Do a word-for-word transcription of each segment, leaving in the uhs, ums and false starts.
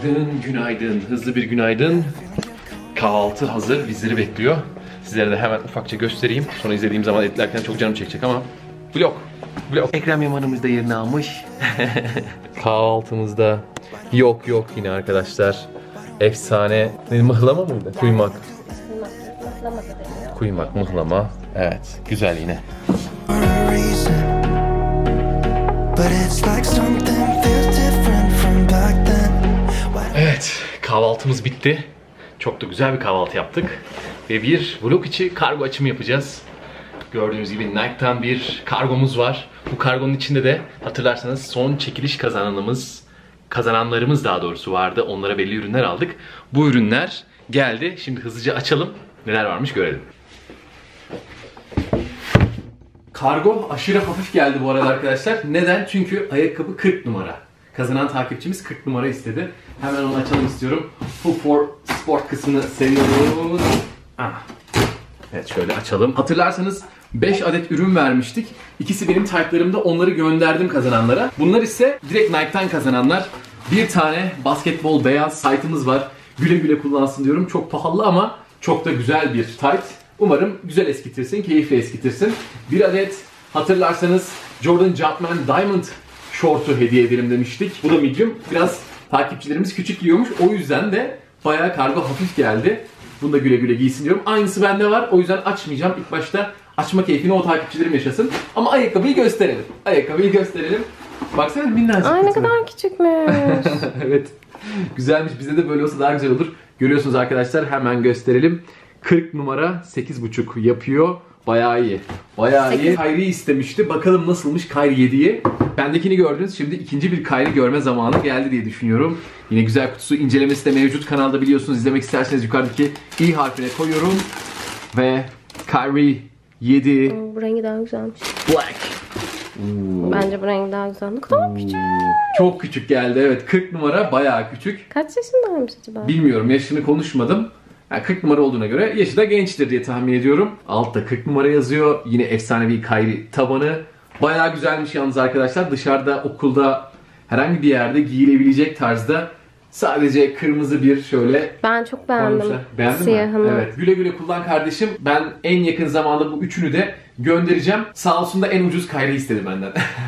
Günaydın, günaydın. Hızlı bir günaydın. Kahvaltı hazır, bizleri bekliyor. Sizlere de hemen ufakça göstereyim. Sonra izlediğim zaman editlerken çok canım çekecek ama vlog. Vlog. Ekrem Yaman'ımız da yerini almış. Kahvaltımızda yok yok yine arkadaşlar. Efsane. Ne, mıhlama mıydı? Kuymak. Kuymak, mıhlama. Evet, güzel yine. Evet, kahvaltımız bitti. Çok da güzel bir kahvaltı yaptık. Ve bir vlog içi kargo açımı yapacağız. Gördüğünüz gibi Nike'tan bir kargomuz var. Bu kargonun içinde de hatırlarsanız son çekiliş kazananımız, kazananlarımız daha doğrusu vardı. Onlara belli ürünler aldık. Bu ürünler geldi. Şimdi hızlıca açalım. Neler varmış görelim. Kargo aşırı hafif geldi bu arada arkadaşlar. Neden? Çünkü ayakkabı kırk numara. Kazanan takipçimiz kırk numara istedi. Hemen onu açalım istiyorum. Full for Sport kısmını seviyoruz. Ah. Evet, şöyle açalım. Hatırlarsanız beş adet ürün vermiştik. İkisi benim type'larımda, onları gönderdim kazananlara. Bunlar ise direkt Nike'tan kazananlar. Bir tane basketbol beyaz site'ımız var. Güle güle kullansın diyorum. Çok pahalı ama çok da güzel bir tight. Umarım güzel eskitirsin, keyifli eskitirsin. Bir adet hatırlarsanız Jordan Jumpman Diamond şortu hediye edelim demiştik. Bu da medium. Biraz takipçilerimiz küçük giyiyormuş. O yüzden de bayağı kargo hafif geldi. Bunu da güle güle giysin diyorum. Aynısı bende var. O yüzden açmayacağım. İlk başta açma keyfini o takipçilerim yaşasın. Ama ayakkabıyı gösterelim. Ayakkabıyı gösterelim. Baksana minnacık. Ay ne kadar küçükmüş. Evet. Güzelmiş. Bize de böyle olsa daha güzel olur. Görüyorsunuz arkadaşlar. Hemen gösterelim. kırk numara sekiz buçuk yapıyor. Bayağı iyi. Bayağı iyi. Kyrie istemişti. Bakalım nasılmış Kyrie yediği. Bendekini gördünüz. Şimdi ikinci bir Kyrie görme zamanı geldi diye düşünüyorum. Yine güzel kutusu incelemesi de mevcut. Kanalda biliyorsunuz. İzlemek isterseniz yukarıdaki i harfine koyuyorum. Ve Kyrie yedi. Bu rengi daha güzelmiş. Black. Oo. Bence bu rengi daha güzel. Ne kadar küçük. Çok küçük geldi. Evet, kırk numara bayağı küçük. Kaç yaşındaymış acaba? Bilmiyorum. Yaşını konuşmadım. Yani kırk numara olduğuna göre yaşı da gençtir diye tahmin ediyorum. Altta kırk numara yazıyor. Yine efsanevi Kyrie tabanı. Bayağı güzelmiş yalnız arkadaşlar. Dışarıda, okulda, herhangi bir yerde giyilebilecek tarzda sadece kırmızı bir şöyle... Ben çok beğendim. Beğendin Siyahını. mi? Evet. Güle güle kullan kardeşim. Ben en yakın zamanda bu üçünü de göndereceğim. Sağ olsun da en ucuz Kyrie istedi benden.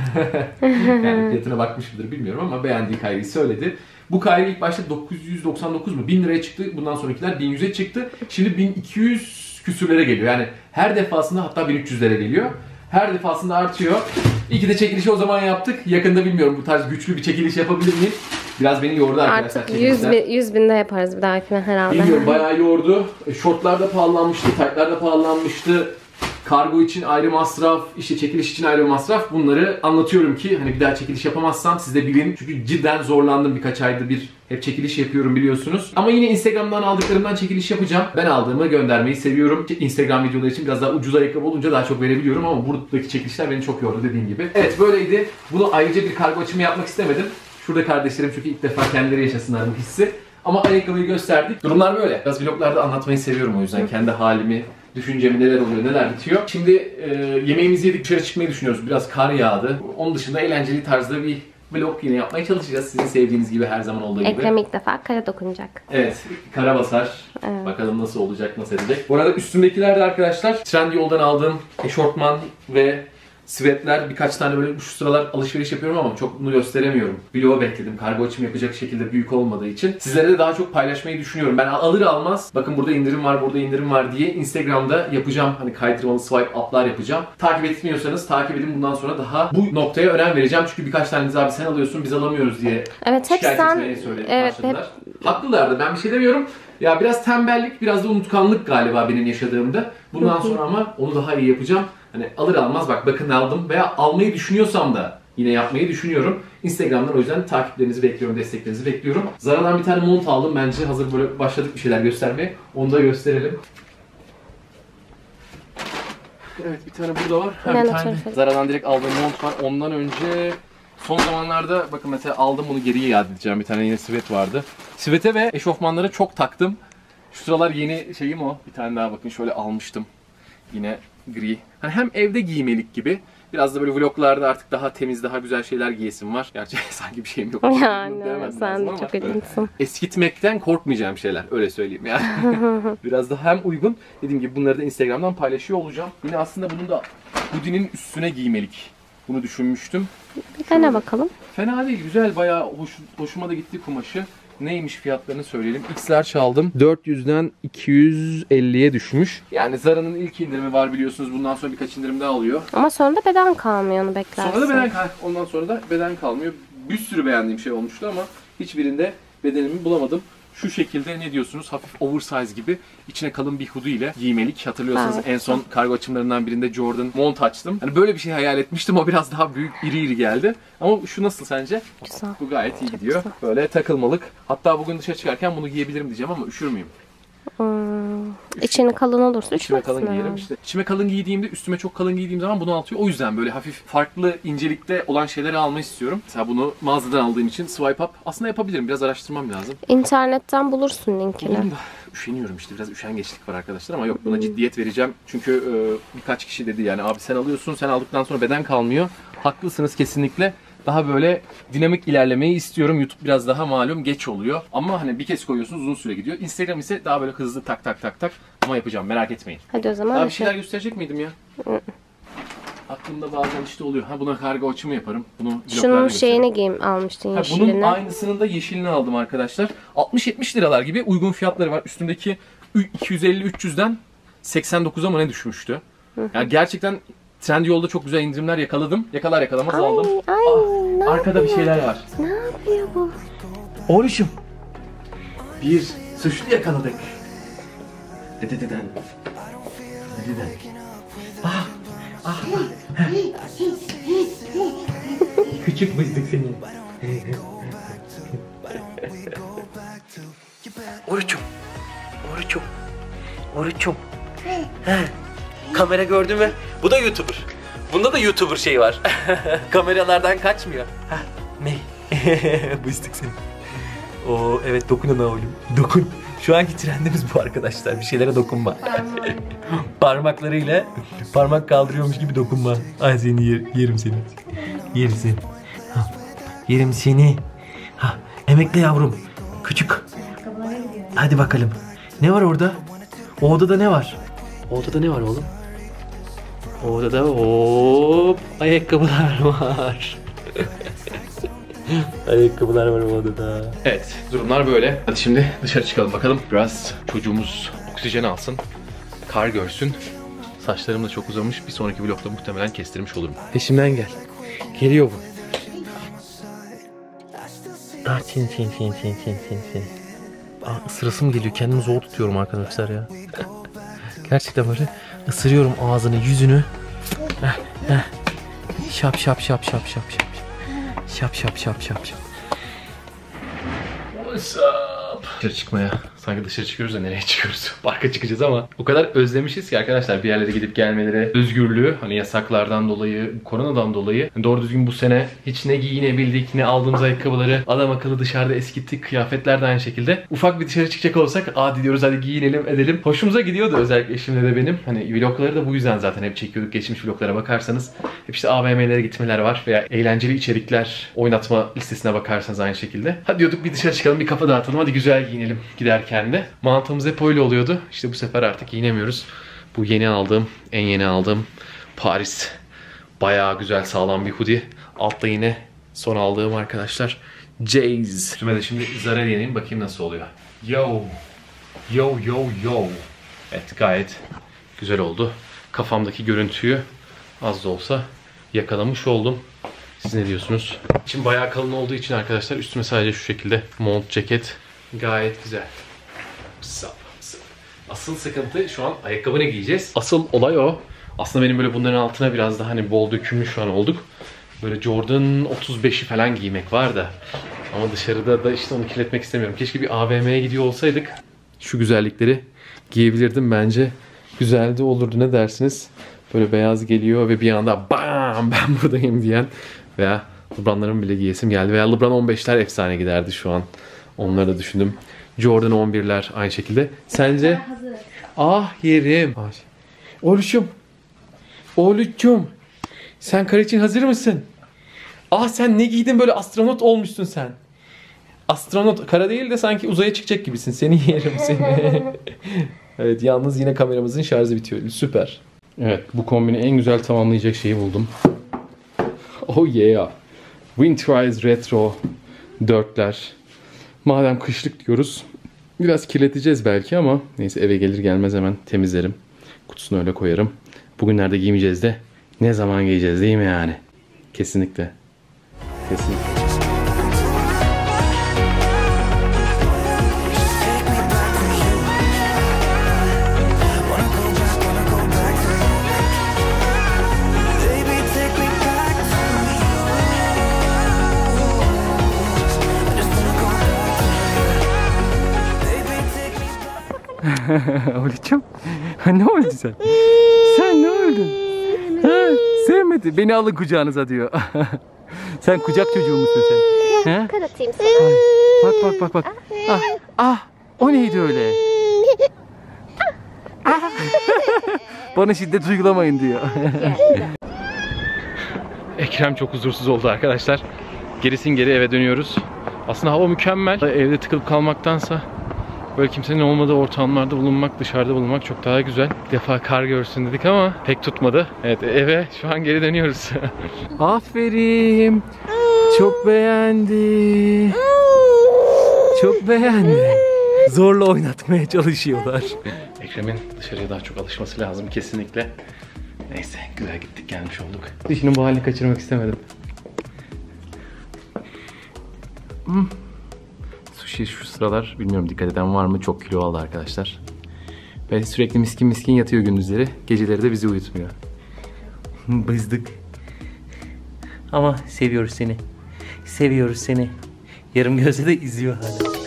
Yani fiyatına bakmışımdır bilmiyorum ama beğendiği Kyrie'yi söyledi. Bu Kyrie ilk başta dokuz yüz doksan dokuz mu? bin liraya çıktı. Bundan sonrakiler bin yüze çıktı. Şimdi bin iki yüz küsürlere geliyor. Yani her defasında hatta bin üç yüzlere geliyor. Her defasında artıyor. İki de çekilişi o zaman yaptık. Yakında bilmiyorum bu tarz güçlü bir çekiliş yapabilir miyim? Biraz beni yordu arkadaşlar. Artık yüz, bin, yüz binde yaparız bir dahakine herhalde. Bilmiyorum, bayağı yordu. Şortlar da pahalanmıştı, taytlar da pahalanmıştı. Kargo için ayrı masraf, işte çekiliş için ayrı masraf. Bunları anlatıyorum ki hani bir daha çekiliş yapamazsam siz de bilin. Çünkü cidden zorlandım, birkaç aydır bir hep çekiliş yapıyorum biliyorsunuz. Ama yine Instagram'dan aldıklarımdan çekiliş yapacağım. Ben aldığımı göndermeyi seviyorum. Instagram videoları için biraz daha ucuz ayakkabı olunca daha çok verebiliyorum ama buradaki çekilişler beni çok yordu dediğim gibi. Evet, böyleydi. Bunu ayrıca bir kargo açımı yapmak istemedim. Şurada kardeşlerim çünkü ilk defa kendileri yaşasınlar bu hissi. Ama ayakkabıyı gösterdik. Durumlar böyle. Biraz vloglarda anlatmayı seviyorum o yüzden. Kendi halimi, düşüncemi, neler oluyor, neler bitiyor. Şimdi e, yemeğimizi yedik, dışarı çıkmayı düşünüyoruz. Biraz kar yağdı. Onun dışında eğlenceli tarzda bir vlog yine yapmaya çalışacağız. Sizin sevdiğiniz gibi, her zaman olduğu gibi. Ekrem ilk defa kara dokunacak. Evet, kara basar. Evet. Bakalım nasıl olacak, nasıl edecek. Bu arada üstümdekiler de arkadaşlar Trendyol'dan aldığım eşortman ve sweatler, birkaç tane böyle şu sıralar alışveriş yapıyorum ama çok bunu gösteremiyorum. Vlog'u bekledim. Kargo açımı yapacak şekilde büyük olmadığı için. Sizlere de daha çok paylaşmayı düşünüyorum. Ben alır almaz bakın burada indirim var, burada indirim var diye Instagram'da yapacağım. Hani kaydırmalı swipe up'lar yapacağım. Takip etmiyorsanız takip edin, bundan sonra daha bu noktaya önem vereceğim. Çünkü birkaç taneniz abi sen alıyorsun biz alamıyoruz diye evet, hep şikayet sen... etmeye söyledi, evet, başladılar. Hep... Haklılardı, ben bir şey demiyorum. Ya biraz tembellik, biraz da unutkanlık galiba benim yaşadığımda. Bundan sonra ama onu daha iyi yapacağım. Hani alır almaz bak bakın aldım veya almayı düşünüyorsam da yine yapmayı düşünüyorum. Instagram'dan o yüzden takiplerinizi bekliyorum, desteklerinizi bekliyorum. Zara'dan bir tane mont aldım bence, hazır böyle başladık bir şeyler göstermeye. Onu da gösterelim. Evet, bir tane burada var. Ha, bir tane Zara'dan direkt aldığım mont var. Ondan önce son zamanlarda bakın mesela aldım, bunu geriye iade edeceğim. Bir tane yine sweat vardı. Sweat'e ve eşofmanlara çok taktım. Şu sıralar yeni şeyim o. Bir tane daha bakın şöyle almıştım. Yine gri. Hani hem evde giymelik gibi Biraz da böyle vloglarda artık daha temiz, daha güzel şeyler giyesim var. Gerçi sanki bir şeyim yok. Yani sen de çok ilginçsin. Eskitmekten korkmayacağım şeyler, öyle söyleyeyim yani. Biraz da hem uygun, dediğim gibi bunları da Instagram'dan paylaşıyor olacağım. Yine aslında bunun da hoodie'nin üstüne giymelik. Bunu düşünmüştüm. Bir dene bakalım. Fena değil, güzel, bayağı hoş, hoşuma da gitti kumaşı. Neymiş fiyatlarını söyleyelim. X'ler çaldım. dört yüzden iki yüz elliye düşmüş. Yani Zara'nın ilk indirimi var biliyorsunuz. Bundan sonra birkaç indirim daha alıyor. Ama sonra da beden kalmıyor, onu beklersin. Sonra da beden kal ondan sonra da beden kalmıyor. Bir sürü beğendiğim şey olmuştu ama hiçbirinde bedenimi bulamadım. Şu şekilde ne diyorsunuz? Hafif oversize gibi içine kalın bir hoodie ile giymelik. Hatırlıyorsanız evet, en son kargo açımlarından birinde Jordan mont açtım. Hani böyle bir şey hayal etmiştim. O biraz daha büyük, iri iri geldi. Ama şu nasıl sence? Güzel. Bu gayet iyi Çok gidiyor. güzel. Böyle takılmalık. Hatta bugün dışarı çıkarken bunu giyebilirim diyeceğim ama üşür müyüm? Hmm. İçine kalın olursa İçime üşümezsin kalın giyerim herhalde. işte. İçime kalın giydiğimde üstüme çok kalın giydiğim zaman bunu altıyor. O yüzden böyle hafif farklı incelikte olan şeyleri almayı istiyorum. Mesela bunu mağazadan aldığım için swipe up aslında yapabilirim. Biraz araştırmam lazım. İnternetten bulursun linkini. Bulurum da üşeniyorum işte. Biraz üşengeçlik var arkadaşlar ama yok, buna ciddiyet vereceğim. Çünkü e, birkaç kişi dedi yani abi sen alıyorsun, sen aldıktan sonra beden kalmıyor. Haklısınız kesinlikle. Daha böyle dinamik ilerlemeyi istiyorum. YouTube biraz daha malum geç oluyor. Ama hani bir kez koyuyorsunuz uzun süre gidiyor. Instagram ise daha böyle hızlı tak tak tak tak. Ama yapacağım, merak etmeyin. Hadi o zaman. Daha bir şeyler gösterecek miydim ya? Aklımda bazen işte oluyor. Ha buna kargo açımı yaparım. Bunu vloglarda Şunun gösteririm. şeyini giyim almıştın, Ha, yeşilini. bunun aynısının da yeşilini aldım arkadaşlar. altmış yetmiş liralar gibi uygun fiyatları var. Üstündeki iki yüz elli üç yüzden seksen dokuza mı ne düşmüştü? Yani gerçekten Trendyol'da çok güzel indirimler yakaladım. Yakalar yakalamaz Ay, aldım. ay, Ah, ne arkada bir yapıyor? şeyler var. Ne yapıyor bu? Oğluşum. Bir suçlu yakaladık. Dededen. Dededen. Ah, ah. Küçük mızdık seni. Oruçum. Oruçum. Oruçum. He. Kamera gördün mü? Bu da YouTuber. Bunda da YouTuber şey var. Kameralardan kaçmıyor. Heh. Ne? Bıstık seni. Oo evet, dokun ona oğlum. Dokun. Şu anki trendimiz bu arkadaşlar. Bir şeylere dokunma. Parmaklarıyla parmak kaldırıyormuş gibi dokunma. Ay seni yer, yerim seni. Yerim seni. Ha, yerim seni. Ha, emekle yavrum. Küçük. Hadi bakalım. Ne var orada? O odada ne var? O odada ne var oğlum? O odada hop ayakkabılar var. Ayakkabılar var o odada. Evet, durumlar böyle. Hadi şimdi dışarı çıkalım bakalım. Biraz çocuğumuz oksijen alsın. Kar görsün. Saçlarım da çok uzamış. Bir sonraki vlogda muhtemelen kestirmiş olurum. Peşimden gel. Geliyor bu. Ah sin sin sin sin sin sin sin. Ah, ısırasım geliyor. Kendimi zor tutuyorum arkadaşlar ya. Gerçekten böyle ısırıyorum ağzını, yüzünü. Heh, heh. Şap şap şap şap şap şap. Şap şap şap şap şap. What's up? Dışarı çıkmaya. Sanki dışarı çıkıyoruz da nereye çıkıyoruz? Parka çıkacağız ama o kadar özlemişiz ki arkadaşlar bir yerlere gidip gelmeleri, özgürlüğü, hani yasaklardan dolayı, koronadan dolayı doğru düzgün bu sene hiç ne giyinebildik, ne aldığımız ayakkabıları adam akıllı dışarıda eskittik, kıyafetler de aynı şekilde. Ufak bir dışarı çıkacak olsak aa diyoruz hadi giyinelim edelim. Hoşumuza gidiyordu özellikle eşimle de benim. Hani vlogları da bu yüzden zaten hep çekiyorduk. Geçmiş vloglara bakarsanız hep işte A V M'lere gitmeler var veya eğlenceli içerikler oynatma listesine bakarsanız aynı şekilde. Hadi diyorduk bir dışarı çıkalım, bir kafa dağıtalım, hadi güzel giyinelim giderken de. Mantığımız hep öyle oluyordu. İşte bu sefer artık giyinemiyoruz. Bu yeni aldığım, en yeni aldığım Paris. Bayağı güzel sağlam bir hoodie. Altta yine son aldığım arkadaşlar Jay's. Üstüme de şimdi Zara yeneyim bakayım nasıl oluyor. Yo. Yo yo yo. Evet gayet güzel oldu. Kafamdaki görüntüyü az da olsa yakalamış oldum. Siz ne diyorsunuz? Şimdi bayağı kalın olduğu için arkadaşlar üstüme sadece şu şekilde mont ceket. Gayet güzel. Asıl sıkıntı şu an ayakkabı ne giyeceğiz? Asıl olay o. Aslında benim böyle bunların altına biraz daha hani bol dökümlü şu an olduk. Böyle Jordan otuz beşi falan giymek var da. Ama dışarıda da işte onu kirletmek istemiyorum. Keşke bir A V M'ye gidiyor olsaydık. Şu güzellikleri giyebilirdim bence. Güzel de olurdu, ne dersiniz? Böyle beyaz geliyor ve bir anda bam ben buradayım diyen veya LeBron'ların bile giyesim geldi. Veya LeBron on beşler efsane giderdi şu an. Onları da düşündüm. Jordan on birler aynı şekilde. Sence? Ah yerim. Oğluşum. Oğluşum. Sen kare için hazır mısın? Ah sen ne giydin böyle, astronot olmuşsun sen. Astronot, kara değil de sanki uzaya çıkacak gibisin. Seni yerim seni. Evet, yalnız yine kameramızın şarjı bitiyor. Süper. Evet, bu kombini en güzel tamamlayacak şeyi buldum. Oh yeah. Winterize Retro dörtler. Madem kışlık diyoruz, biraz kirleteceğiz belki ama neyse, eve gelir gelmez hemen temizlerim. Kutusunu öyle koyarım. Bugünlerde giymeyeceğiz de ne zaman giyeceğiz değil mi yani? Kesinlikle. Kesinlikle. Oğlum, ne oldu sen? Sen ne oldun? Ha, sevmedi. Beni alın kucağınıza diyor. Sen kucak çocuğu musun sen? Ha? Karatayım sana. Bak bak bak bak. Ah, ah, o neydi öyle? Ah. Bana şiddet uygulamayın diyor. Ekrem çok huzursuz oldu arkadaşlar. Gerisin geri eve dönüyoruz. Aslında hava mükemmel. Evde tıkılıp kalmaktansa böyle kimsenin olmadığı ortamlarda bulunmak, dışarıda bulunmak çok daha güzel. Bir defa kar görsün dedik ama pek tutmadı. Evet, eve şu an geri dönüyoruz. Aferin. Çok beğendi. Çok beğendi. Zorla oynatmaya çalışıyorlar. Ekrem'in dışarıya daha çok alışması lazım kesinlikle. Neyse, güzel gittik, gelmiş olduk. Dişinin bu halini kaçırmak istemedim. Hmm. Sushi şu sıralar, bilmiyorum dikkat eden var mı, çok kilo aldı arkadaşlar. Ve sürekli miskin miskin yatıyor gündüzleri. Geceleri de bizi uyutmuyor. Bızdık. Ama seviyoruz seni. Seviyoruz seni. Yarım gözle de izliyor hala.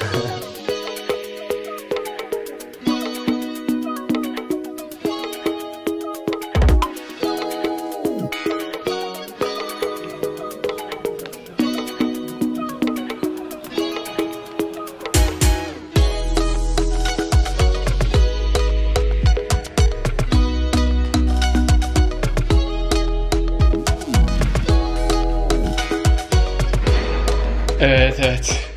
Evet evet.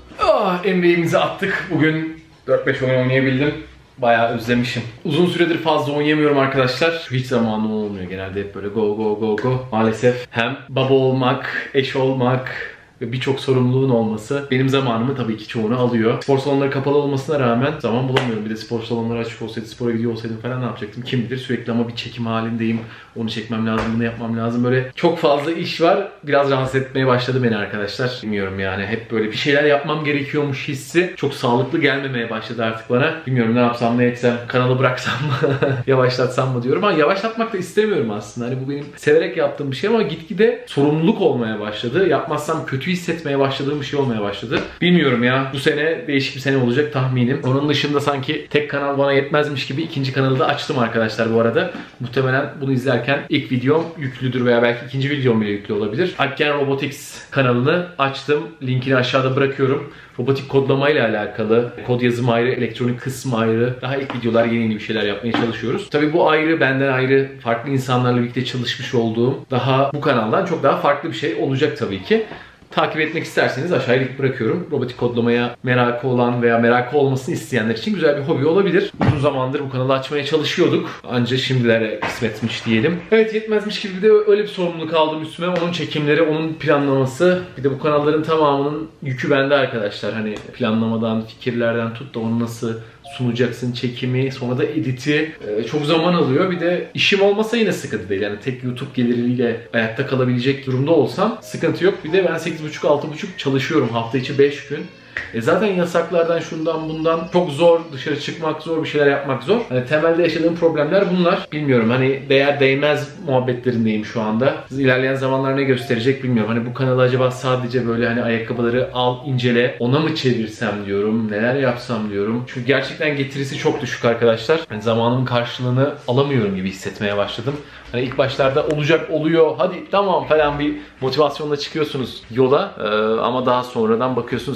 Ah, N B A'mizi attık. Bugün dört beş oyun oynayabildim. Bayağı özlemişim. Uzun süredir fazla oynayamıyorum arkadaşlar. Hiç zamanım olmuyor. Genelde hep böyle go go go go. Maalesef hem baba olmak, eş olmak ve birçok sorumluluğun olması benim zamanımı tabii ki çoğunu alıyor. Spor salonları kapalı olmasına rağmen zaman bulamıyorum. Bir de spor salonları açık olsaydı, spora gidiyor olsaydım falan ne yapacaktım kim bilir. Sürekli ama bir çekim halindeyim. Onu çekmem lazım, bunu yapmam lazım. Böyle çok fazla iş var. Biraz rahatsız etmeye başladı beni arkadaşlar. Bilmiyorum yani, hep böyle bir şeyler yapmam gerekiyormuş hissi çok sağlıklı gelmemeye başladı artık bana. Bilmiyorum ne yapsam, ne etsem, kanalı bıraksam mı, yavaşlatsam mı diyorum. Ama yavaşlatmak da istemiyorum aslında. Hani bu benim severek yaptığım bir şey ama gitgide sorumluluk olmaya başladı. Yapmazsam kötü hissetmeye başladığım bir şey olmaya başladı. Bilmiyorum ya, bu sene değişik bir sene olacak tahminim. Onun dışında sanki tek kanal bana yetmezmiş gibi ikinci kanalı da açtım arkadaşlar bu arada. Muhtemelen bunu izlerken ilk videom yüklüdür veya belki ikinci videom bile yüklü olabilir. Alpgen Robotics kanalını açtım. Linkini aşağıda bırakıyorum. Robotik kodlamayla alakalı. Kod yazımı ayrı, elektronik kısmı ayrı. Daha ilk videolar, yeni yeni bir şeyler yapmaya çalışıyoruz. Tabii bu ayrı, benden ayrı, farklı insanlarla birlikte çalışmış olduğum, daha bu kanaldan çok daha farklı bir şey olacak tabii ki. Takip etmek isterseniz aşağıya link bırakıyorum. Robotik kodlamaya merakı olan veya merakı olmasını isteyenler için güzel bir hobi olabilir. Uzun zamandır bu kanalı açmaya çalışıyorduk. Anca şimdilere kısmetmiş diyelim. Evet, yetmezmiş gibi de öyle bir sorumluluk aldım üstüme. Onun çekimleri, onun planlaması. Bir de bu kanalların tamamının yükü bende arkadaşlar. Hani planlamadan, fikirlerden tut da onu nasıl sunacaksın, çekimi, sonra da editi ee, çok zaman alıyor. Bir de işim olmasa yine sıkıntı değil. Yani tek YouTube geliriyle ayakta kalabilecek durumda olsam sıkıntı yok. Bir de ben sekiz buçuk altı buçuk çalışıyorum hafta içi beş gün. E zaten yasaklardan, şundan bundan çok zor, dışarı çıkmak zor, bir şeyler yapmak zor. Hani temelde yaşadığım problemler bunlar. Bilmiyorum, hani değer değmez muhabbetlerindeyim şu anda. İlerleyen zamanlar ne gösterecek bilmiyorum. Hani bu kanalı acaba sadece böyle hani ayakkabıları al, incele, ona mı çevirsem diyorum. Neler yapsam diyorum. Çünkü gerçekten getirisi çok düşük arkadaşlar. Hani zamanımın karşılığını alamıyorum gibi hissetmeye başladım. Hani ilk başlarda olacak, oluyor, hadi tamam falan bir motivasyonla çıkıyorsunuz yola. Ee, ama daha sonradan bakıyorsunuz ki yani çok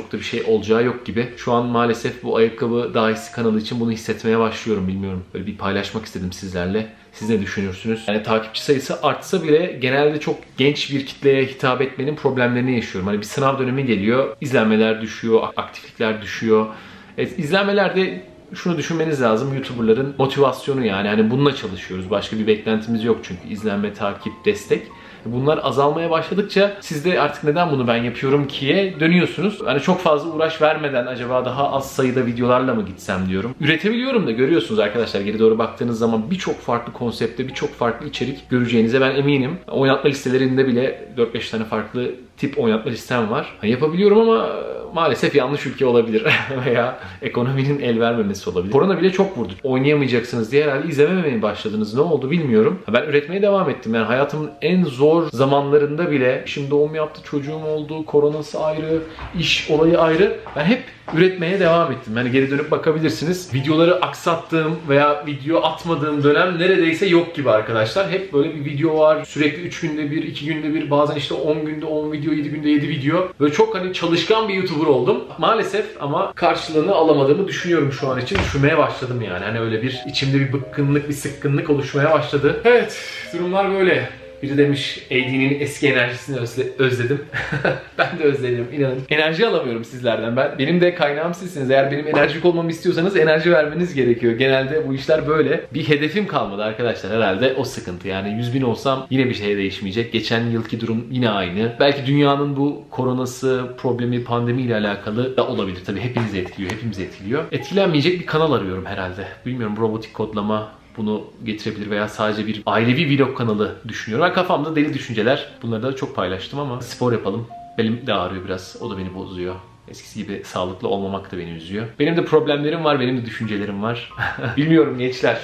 çok da bir şey olacağı yok gibi. Şu an maalesef bu ayakkabı dahisi kanalı için bunu hissetmeye başlıyorum, bilmiyorum. Böyle bir paylaşmak istedim sizlerle. Siz ne düşünürsünüz? Yani takipçi sayısı artsa bile genelde çok genç bir kitleye hitap etmenin problemlerini yaşıyorum. Hani bir sınav dönemi geliyor, izlenmeler düşüyor, aktiflikler düşüyor. Evet, izlenmelerde şunu düşünmeniz lazım, YouTuber'ların motivasyonu yani. Hani bununla çalışıyoruz. Başka bir beklentimiz yok çünkü. İzlenme, takip, destek. Bunlar azalmaya başladıkça siz de artık neden bunu ben yapıyorum ki'ye dönüyorsunuz. Hani çok fazla uğraş vermeden acaba daha az sayıda videolarla mı gitsem diyorum. Üretebiliyorum da, görüyorsunuz arkadaşlar, geri doğru baktığınız zaman birçok farklı konsepte, birçok farklı içerik göreceğinize ben eminim. Oynatma listelerinde bile dört beş tane farklı tip oynatma listem var. Hani yapabiliyorum ama maalesef yanlış ülke olabilir veya ekonominin el vermemesi olabilir. Korona bile çok vurdu. Oynayamayacaksınız diye herhalde izlememeye başladınız. Ne oldu bilmiyorum. Ben üretmeye devam ettim. Yani hayatımın en zor zamanlarında bile, şimdi doğum yaptı, çocuğum oldu, koronası ayrı, iş olayı ayrı. Ben hep üretmeye devam ettim. Yani geri dönüp bakabilirsiniz. Videoları aksattığım veya video atmadığım dönem neredeyse yok gibi arkadaşlar. Hep böyle bir video var. Sürekli üç günde bir, iki günde bir, bazen işte on günde on video, yedi günde yedi video. Böyle çok hani çalışkan bir YouTuber oldum. Maalesef ama karşılığını alamadığımı düşünüyorum şu an için. Düşünmeye başladım yani. Hani öyle bir içimde bir bıkkınlık, bir sıkkınlık oluşmaya başladı. Evet, durumlar böyle. Biri demiş A D'nin eski enerjisini özledim. Ben de özledim, inanın. Enerji alamıyorum sizlerden ben. Benim de kaynağım sizsiniz. Eğer benim enerjik olmamı istiyorsanız enerji vermeniz gerekiyor. Genelde bu işler böyle. Bir hedefim kalmadı arkadaşlar, herhalde o sıkıntı. Yani yüz bin olsam yine bir şey değişmeyecek. Geçen yılki durum yine aynı. Belki dünyanın bu koronası, problemi, pandemiyle alakalı da olabilir. Tabii hepinizi etkiliyor, hepimizi etkiliyor. Etkilenmeyecek bir kanal arıyorum herhalde. Bilmiyorum, robotik kodlama bunu getirebilir veya sadece bir ailevi vlog kanalı düşünüyorum. Ben kafamda deli düşünceler. Bunları da çok paylaştım ama spor yapalım. Belim de ağrıyor biraz. O da beni bozuyor. Eskisi gibi sağlıklı olmamak da beni üzüyor. Benim de problemlerim var, benim de düşüncelerim var. Bilmiyorum gençler.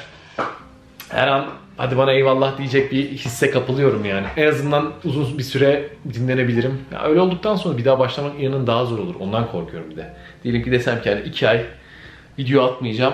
Her an hadi bana eyvallah diyecek bir hisse kapılıyorum yani. En azından uzun bir süre dinlenebilirim. Ya öyle olduktan sonra bir daha başlamak inanın daha zor olur. Ondan korkuyorum bir de. Diyelim ki desem ki yani iki ay video atmayacağım.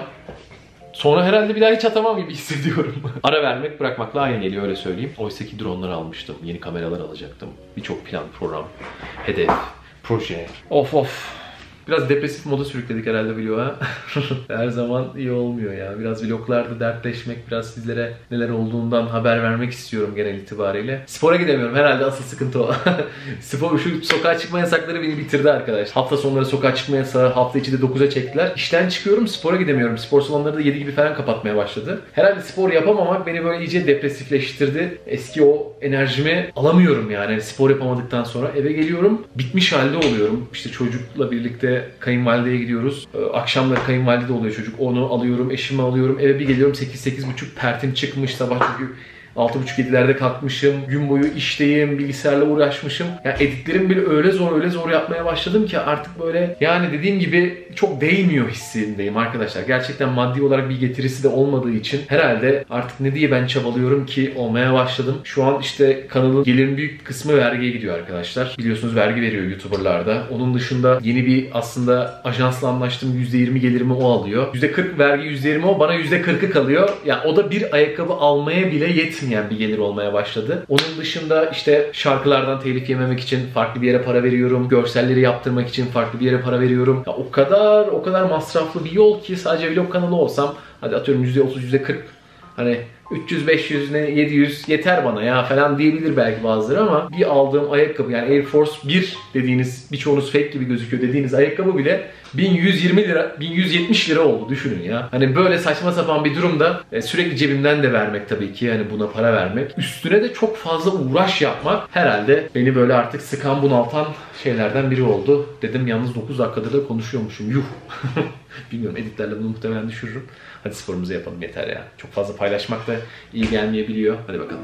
Sonra herhalde bir daha hiç atamam gibi hissediyorum. Ara vermek bırakmakla aynı geliyor, öyle söyleyeyim. Oysa ki drone'ları almıştım. Yeni kameralar alacaktım. Birçok plan, program, hedef, proje. Of of. Biraz depresif moda sürükledik herhalde vlog'a. Her zaman iyi olmuyor ya. Biraz vloglarda dertleşmek, biraz sizlere neler olduğundan haber vermek istiyorum genel itibariyle. Spora gidemiyorum. Herhalde asıl sıkıntı o. Spor, şu sokağa çıkma yasakları beni bitirdi arkadaş. Hafta sonları sokağa çıkma yasağı, hafta içi de dokuza çektiler. İşten çıkıyorum, spora gidemiyorum. Spor salonları da yedi gibi falan kapatmaya başladı. Herhalde spor yapamamak beni böyle iyice depresifleştirdi. Eski o enerjimi alamıyorum yani. Yani spor yapamadıktan sonra eve geliyorum, bitmiş halde oluyorum. İşte çocukla birlikte kayınvalideye gidiyoruz. Akşamları kayınvalide de oluyor çocuk. Onu alıyorum, eşimi alıyorum. Eve bir geliyorum, sekiz sekiz buçuk pertim çıkmış sabah çünkü altı buçuk yedilerde kalkmışım. Gün boyu işteyim, bilgisayarla uğraşmışım. Yani editlerim bile öyle zor öyle zor yapmaya başladım ki artık böyle, yani dediğim gibi çok değmiyor hissindeyim arkadaşlar. Gerçekten maddi olarak bir getirisi de olmadığı için herhalde artık ne diye ben çabalıyorum ki olmaya başladım. Şu an işte kanalın gelirin büyük kısmı vergiye gidiyor arkadaşlar. Biliyorsunuz vergi veriyor YouTuber'larda. Onun dışında yeni bir aslında ajansla anlaştım. yüzde yirmi gelirimi o alıyor. yüzde kırk vergi, yüzde yirmi o. Bana yüzde kırkı kalıyor. Yani o da bir ayakkabı almaya bile yetmiyor. Yani bir gelir olmaya başladı. Onun dışında işte şarkılardan telif yememek için farklı bir yere para veriyorum. Görselleri yaptırmak için farklı bir yere para veriyorum. Ya o kadar o kadar masraflı bir yol ki sadece vlog kanalı olsam hadi atıyorum yüzde otuz yüzde kırk hani üç yüz beş yüz yedi yüz yeter bana ya falan diyebilir belki bazıları ama bir aldığım ayakkabı, yani Air Force bir dediğiniz, birçoğunuz fake gibi gözüküyor dediğiniz ayakkabı bile bin yüz yirmi lira, bin yüz yetmiş lira oldu, düşünün ya. Hani böyle saçma sapan bir durumda sürekli cebimden de vermek tabii ki, yani buna para vermek. Üstüne de çok fazla uğraş yapmak herhalde beni böyle artık sıkan, bunaltan şeylerden biri oldu. Dedim yalnız dokuz dakikadır da konuşuyormuşum. Yuh. Bilmiyorum, editlerle bunu muhtemelen düşürürüm. Hadi sporumuzu yapalım, yeter ya. Çok fazla paylaşmak da iyi gelmeyebiliyor. Hadi bakalım.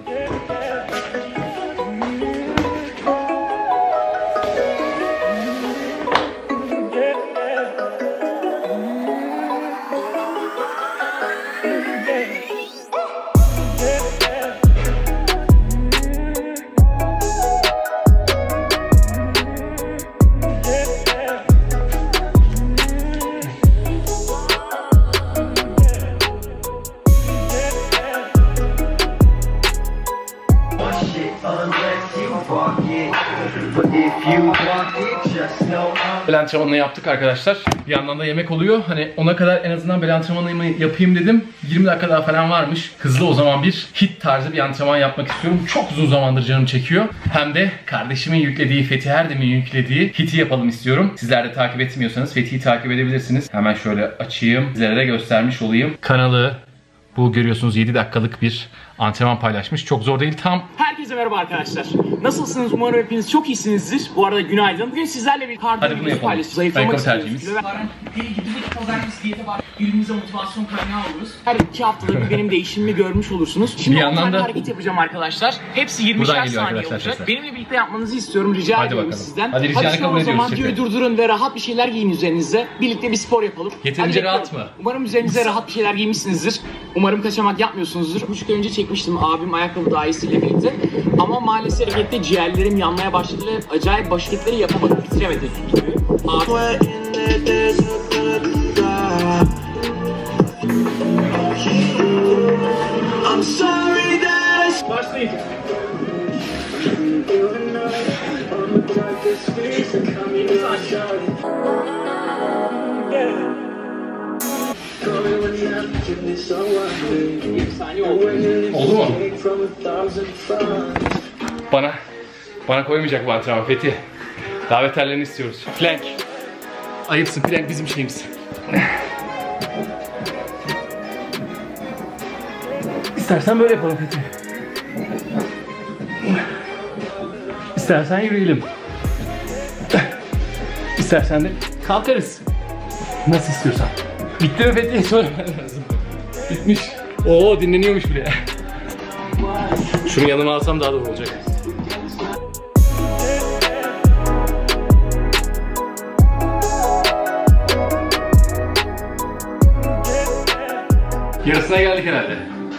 Unless you walk it, but if you walk it, just know I'm bel antrenmanını yaptık arkadaşlar. Bir yandan da yemek oluyor. Hani ona kadar en azından bel antrenmanımı yapayım dedim. yirmi dakika daha falan varmış. Hızlı o zaman bir hit tarzı bir antrenman yapmak istiyorum. Çok uzun zamandır canım çekiyor. Hem de kardeşimin yüklediği, Fethi Erdem'in yüklediği hiti yapalım istiyorum. Sizler de takip etmiyorsanız Fethi'yi takip edebilirsiniz. Hemen şöyle açayım. Sizlere de göstermiş olayım. Kanalı bu görüyorsunuz yedi dakikalık bir antrenman paylaşmış. Çok zor değil tam. Herkese merhaba arkadaşlar. Nasılsınız? Umarım hepiniz çok iyisinizdir. Bu arada günaydın. Bugün sizlerle bir kardiyo videosu paylaşacağız. Zayıflamak istiyoruz. Birbirimize motivasyon kaynağı oluruz. Her iki haftada bir benim değişimimi görmüş olursunuz. Şimdi bir yandan da hareket yapacağım arkadaşlar. Hepsi yirmişer saniye olacak. Sesler. Benimle birlikte yapmanızı istiyorum. Rica Hadi ediyorum bakalım. sizden. Hadi, Hadi şimdi o zaman videoyu durdurun ve rahat bir şeyler giyin üzerinize. Birlikte bir spor yapalım. Yeterince rahat mı? Umarım üzerinize rahat bir şeyler giymişsinizdir. Umarım kaçamak yapmıyorsunuzdur. üç gün önce çekmiştim abim ayakkabı dahisiyle birlikte. Ama maalesef harekette ciğerlerim yanmaya başladı ve acayip baş hareketleri yapamadım. Bitiremedim. Abi. Başlayın. Oldu mu? Bana bana koymayacak bu antrenman Fethi. Daha beterlerini istiyoruz. Plank. Ayıpsın, plank bizim şeyimiz. İstersen böyle yapalım Fethi. İstersen yürüyelim. İstersen de kalkarız. Nasıl istiyorsan. Bitti mi Fethi? Söylemen lazım. Bitmiş. Oo, dinleniyormuş bile. Şunu yanıma alsam daha doğru olacak. Yarısına geldik herhalde.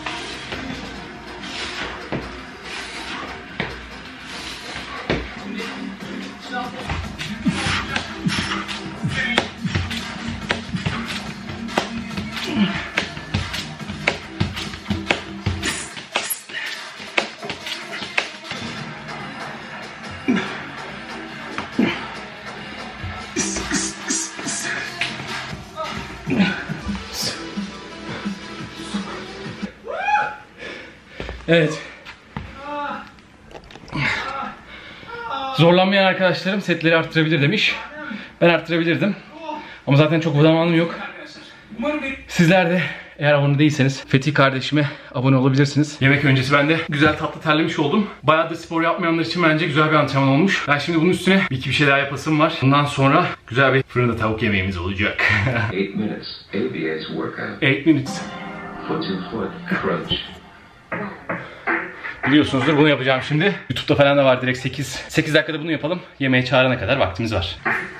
Evet. Zorlanmayan arkadaşlarım setleri arttırabilir demiş. Ben arttırabilirdim. Ama zaten çok zamanım yok. Sizler de eğer abone değilseniz Fethi kardeşime abone olabilirsiniz. Yemek öncesi ben de güzel tatlı terlemiş oldum. Bayağıdır spor yapmayanlar için bence güzel bir antrenman olmuş. Ben şimdi bunun üstüne bir iki bir şey daha yapasım var. Bundan sonra güzel bir fırında tavuk yemeğimiz olacak. eight minutes A B S workout. eight minutes. Foot to foot crunch. Biliyorsunuzdur, bunu yapacağım şimdi. YouTube'da falan da var direkt sekiz. sekiz dakikada bunu yapalım. Yemeğe çağırana kadar vaktimiz var.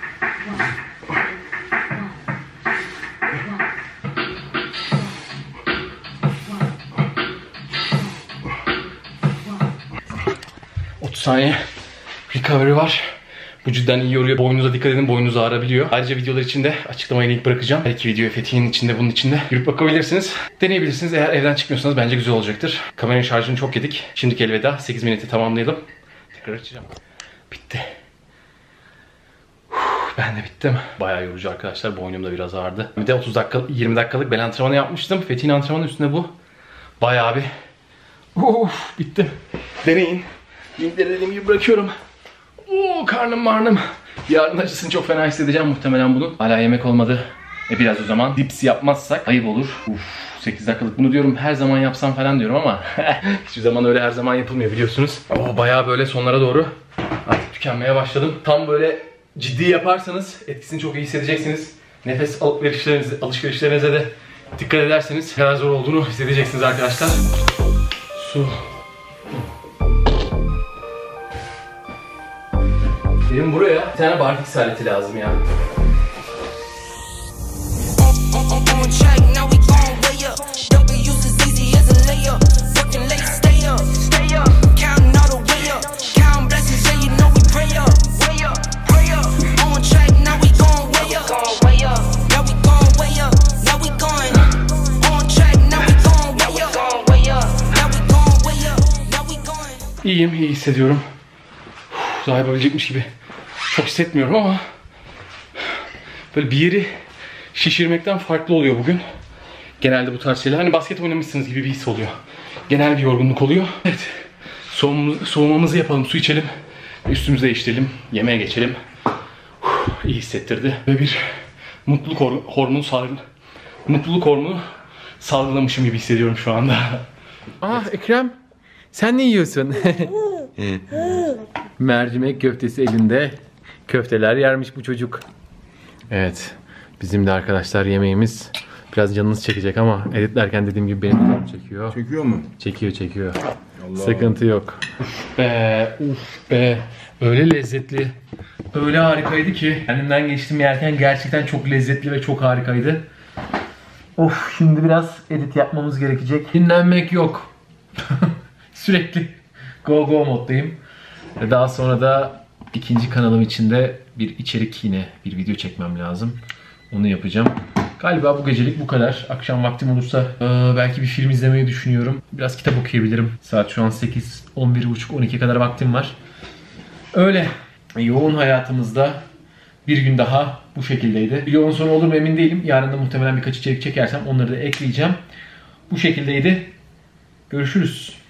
otuz saniye recovery var. Bu cidden iyi yoruyor. Boynunuza dikkat edin. Boynunuz ağrabiliyor. Ayrıca videolar için de açıklamaya link bırakacağım. Belki videoyu Fethi'nin içinde, bunun içinde girip bakabilirsiniz. Deneyebilirsiniz. Eğer evden çıkmıyorsanız bence güzel olacaktır. Kameranın şarjını çok yedik. Şimdiki elveda. sekiz miniti tamamlayalım. Tekrar açacağım. Bitti. Ben de bittim. Bayağı yorucu arkadaşlar. Boynum da biraz ağrıdı. Bir de otuz dakika, yirmi dakikalık bel antrenmanı yapmıştım. Fethi'nin antrenmanı üstüne bu. Bayağı bir... Uf, bittim. Deneyin. Linkleri dediğim gibi bırakıyorum. Oo, karnım marnım. Yarın acısını çok fena hissedeceğim muhtemelen bunun. Hala yemek olmadı. E biraz o zaman dips yapmazsak ayıp olur. Uf, sekiz dakikalık bunu diyorum, her zaman yapsam falan diyorum ama hiçbir zaman öyle her zaman yapılmıyor biliyorsunuz. Oo, bayağı böyle sonlara doğru artık tükenmeye başladım. Tam böyle ciddi yaparsanız etkisini çok iyi hissedeceksiniz. Nefes alışverişlerinize, alışverişlerinize de dikkat ederseniz ne kadar zor olduğunu hissedeceksiniz arkadaşlar. Su. Benim buraya bir tane barfix aleti lazım ya. İyiyim, iyi hissediyorum. Uf, daha yapabilecekmiş gibi çok hissetmiyorum ama böyle bir yeri şişirmekten farklı oluyor bugün. Genelde bu tarz şeyler. Hani basket oynamışsınız gibi bir his oluyor. Genel bir yorgunluk oluyor. Evet. Soğum, soğumamızı yapalım, su içelim. Üstümüzü değiştirelim. Yemeğe geçelim. Uf, iyi hissettirdi. Ve bir mutluluk hor- hormonu salgı mutluluk hormonu salgılamışım gibi hissediyorum şu anda. Ah Ekrem, sen ne yiyorsun? Mercimek köftesi elinde. Köfteler yermiş bu çocuk. Evet, bizim de arkadaşlar yemeğimiz biraz canınız çekecek ama editlerken dediğim gibi benim canım çekiyor. Çekiyor mu? Çekiyor çekiyor. Allah. Sıkıntı yok. Uf be, uf be. Öyle lezzetli, öyle harikaydı ki kendimden geçtim yerken gerçekten çok lezzetli ve çok harikaydı. Of, şimdi biraz edit yapmamız gerekecek. Dinlenmek yok. Sürekli go go moddayım. Ve daha sonra da ikinci kanalım içinde bir içerik, yine bir video çekmem lazım. Onu yapacağım. Galiba bu gecelik bu kadar. Akşam vaktim olursa ee, belki bir film izlemeyi düşünüyorum. Biraz kitap okuyabilirim. Saat şu an sekiz, on bir buçuk, on iki kadar vaktim var. Öyle. Yoğun hayatımızda bir gün daha bu şekildeydi. Videonun sonu olur mu emin değilim. Yarın da muhtemelen birkaç içerik çekersem onları da ekleyeceğim. Bu şekildeydi. Görüşürüz.